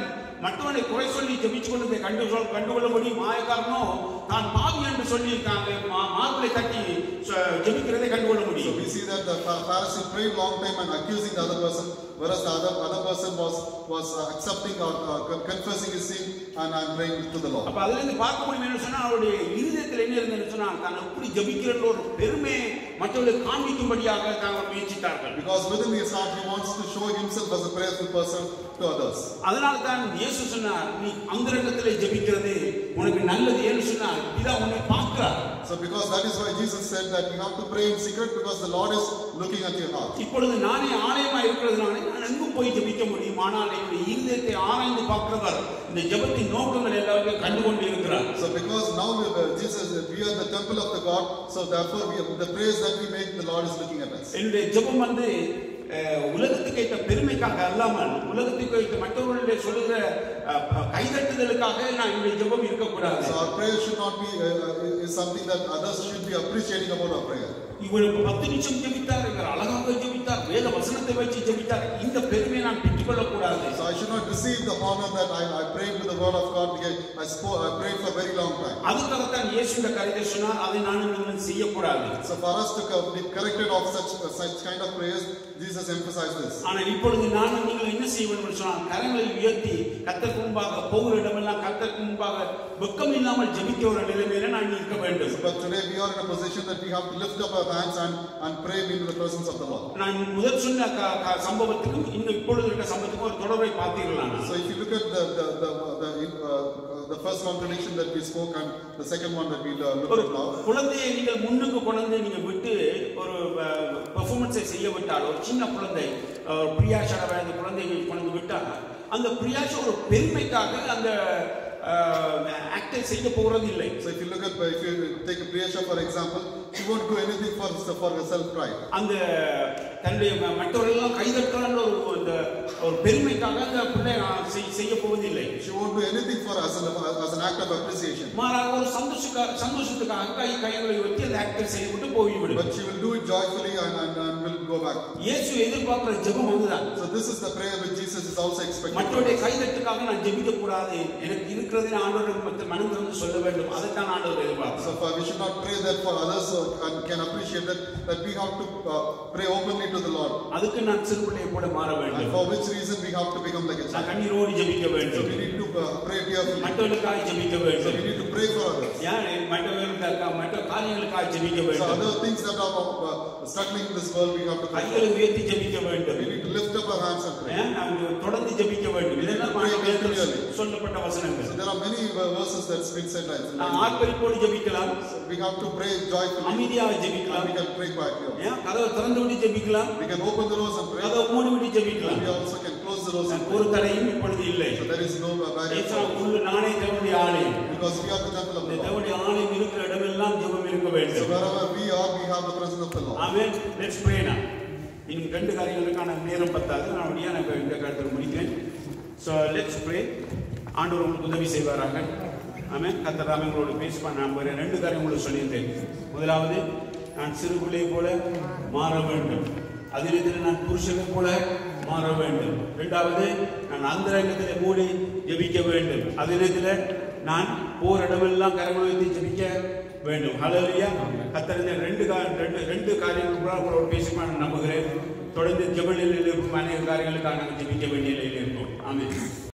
மற்றவனை குறை சொல்லி ஜெபிச்சு கொண்டு கண்டு கண்டுகொள்ள முடியும். மாயக்காரனோ தான் பாவி என்று சொல்லி மார்பிளை தட்டி ஜெபிக்கிறதை கண்டுகொள்ள So முடியும். we see that the Pharisee prayed long time and accusing the other person, whereas the other, other person was was uh, accepting or uh, confessing his sin and, and praying to the Lord. அப்ப அதுல இருந்து பார்க்க முடியும் என்ன சொன்னா அவருடைய இருதயத்தில் என்ன இருந்ததுன்னு சொன்னா தான் எப்படி ஜெபிக்கிறன்ற ஒரு பெருமை மற்றவர்களுக்கு காண்பிக்கும்படியாக தாங்கள் முயற்சித்தார்கள். Because within his heart he wants to show himself as a prayerful person to others. அதனால தான் இயேசு சொன்னார் நீ அந்தரங்கத்திலே ஜெபிக்கிறது உனக்கு நல்லது ஏன்னு சொன்னார் இதா உன்னை பார்க்கிறார். So because that is why Jesus said that you have to pray in secret because the Lord is looking at your heart. இப்பொழுது நானே ஆலயமாய் இருக்கிறதுனால நான் எங்கும் போய் ஜெபிக்க முடியும். ஆனால் என்னுடைய இருதயத்தை ஆராய்ந்து பார்க்கிறவர் இந்த ஜெபத்தின் நோக்கங்கள் எல்லாத்தையும் கண்டுகொண்டு இருக்கிறார். So because now we, uh, Jesus we are the temple of the God, so therefore we, the prayers that we make, the Lord is looking at us. என்னுடைய ஜெபம் வந்து உலகத்துக்கு ஏற்ற பெருமைக்காக அல்லாமல் உலகத்துக்கு ஏற்ற மற்றவர்களுடைய சொல்லுகிற கைதட்டுதலுக்காக நான் என்னுடைய ஜெபம் இருக்கக்கூடாது. So our prayer should not be uh, is something that others should be appreciating about our prayer. இவருக்கு பத்து நிமிஷம் ஜெபித்தார், இவர் அழகாக ஜெபித்தார், வேத வசனத்தை வச்சு ஜெபித்தார், இந்த பெருமையை நான் பெற்றுக்கொள்ள கூடாது. So I should not receive the honor that I, I prayed with the word of God because I spoke, I prayed for a very long time. அதுக்காகத்தான் இயேசு இந்த காரியத்தை சொன்னார், அதை நானும் நீங்களும் செய்யக்கூடாது. So for us to be corrected of such such kind of prayers, Jesus emphasized this. ஆனால் இப்பொழுது நானும் நீங்கள் என்ன செய்ய வேண்டும் என்று சொன்னால் கரங்களை உயர்த்தி கர்த்தருக்கு முன்பாக போகிற இடமெல்லாம் கர்த்தருக்கு முன்பாக வெட்கம் இல்லாமல் ஜெபிக்க ஒரு நிலைமையில நான் இருக்க வேண்டும். But today we are in a position that we have to lift up our hands and and pray into the presence of the Lord. நான் முதல் சொன்ன சம்பவத்துக்கும் இந்த இப்பொழுது இருக்க சம்பவத்துக்கும் ஒரு தொடர்பை பார்த்தீர்களா? So if you look at the the the the, uh, the first contradiction that we spoke and the second one that we uh, looked at now. குழந்தையை நீங்கள் முன்னுக்கு கொண்டு நீங்க விட்டு ஒரு பெர்ஃபார்மன்ஸை செய்ய விட்டால் ஒரு சின்ன குழந்தை பிரியாஷோட வயது குழந்தையை கொண்டு விட்டால் அந்த பிரியாஷ் ஒரு பெருமைக்காக அந்த ஆக்டை செய்ய போறது இல்லை. So if you look at if you take a Priyasha for example, she won't do anything for for her self pride. அந்த தன்னுடைய மற்றவர்களெல்லாம் கைதட்டலான ஒரு ஒரு பெருமைக்காக அந்த பிள்ளை செய்ய போவதில்லை. She won't do anything for as an as an act of appreciation. மாறாக ஒரு சந்தோஷத்துக்காக சந்தோஷத்துக்காக கை கைகளை வச்சு அந்த ஆக்டை செய்துவிட்டு போய்விடும். But she will do it joyfully and and, and will go back. இயேசு எதிர்பார்க்கிற ஜெபம் அதுதான். So this is the prayer which Jesus is also expecting. மற்றவருடைய கைதட்டுக்காக நான் ஜெபிக்க கூடாது, எனக்கு இருக்கிறதை ஆண்டவருக்கு மனம் திறந்து சொல்ல வேண்டும், அதைத்தான் ஆண்டவர் எதிர்பார்க்கிறார். So we should not pray that for others and can appreciate that that we have to uh, pray openly to the Lord. அதுக்கு நான் சிறுபிள்ளையை போல மாற வேண்டும். And for which reason we have to become like a child. கண்ணீரோடு ஜெபிக்க வேண்டும். So we need to uh, pray tearfully. மற்றவர்களுக்காக ஜெபிக்க வேண்டும். So we need to pray for others. யார் மற்றவர்களுக்காக மற்ற காரியங்களுக்காக ஜெபிக்க So வேண்டும். other things that are uh, struggling in this world we have to pray. கைகளை உயர்த்தி ஜெபிக்க வேண்டும். We need to lift up our hands and pray. நாம் தொடர்ந்து ஜெபிக்க வேண்டும். இதெல்லாம் சொல்லப்பட்ட வசனங்கள். So there are many verses that's been said like that. நாம் ஆர்ப்பரிப்போடு ஜெபிக்கலாம். We have to pray joyfully. அமைதியாக ஜெபிக்கலாம். We can pray quietly. ஏன் கதவை திறந்து விட்டு ஜெபிக்கலாம். We can open the doors and pray. கதவை மூடி விட்டு ஜெபிக்கலாம். We also can close the doors and pray. ஒரு தடையும் இப்பொழுது இல்லை. So there is no barrier. உள்ள நானே தேவனுடைய ஆலயம். Because we are the temple of the Lord. தேவனுடைய ஆலயம் இருக்கிற இடமெல்லாம் ஜெபம் இருக்க வேண்டும். So wherever we are, we have the presence of the Lord. Amen. Let's pray now. இன்னும் ரெண்டு காரியங்களுக்கான நேரம் பத்தாது, நான் அப்படியே நான் இந்த காரியத்தில் முடிக்கிறேன். So let's pray. ஆண்டவர் உங்களுக்கு உதவி செய்வாராங்க. ஆமென். கர்த்தர் தாமே உங்களோடு பேசுவார். நான் வேற ரெண்டு காரியம் உங்களுக்கு சொல்லியிருந்தேன். முதலாவது நான் சிறு பிள்ளையை போல மாற வேண்டும், அதே நேரத்தில் நான் புருஷனை போல மாற வேண்டும். இரண்டாவது நான் அந்தரங்கத்தில் மூடி ஜெபிக்க வேண்டும், அதே நேரத்தில் நான் போற இடமெல்லாம் கரங்களை வைத்து ஜெபிக்க வேண்டும். ஹல்லேலூயா. கர்த்தர் இந்த ரெண்டு ரெண்டு ரெண்டு காரியங்கள் கூட உங்களோட பேசுவார் நம்புகிறேன். தொடர்ந்து ஜெபங்களில் இருக்கும் அநேக காரியங்களுக்காக நாங்கள் ஜெபிக்க வேண்டிய நிலையில் இருக்கோம். ஆமென்.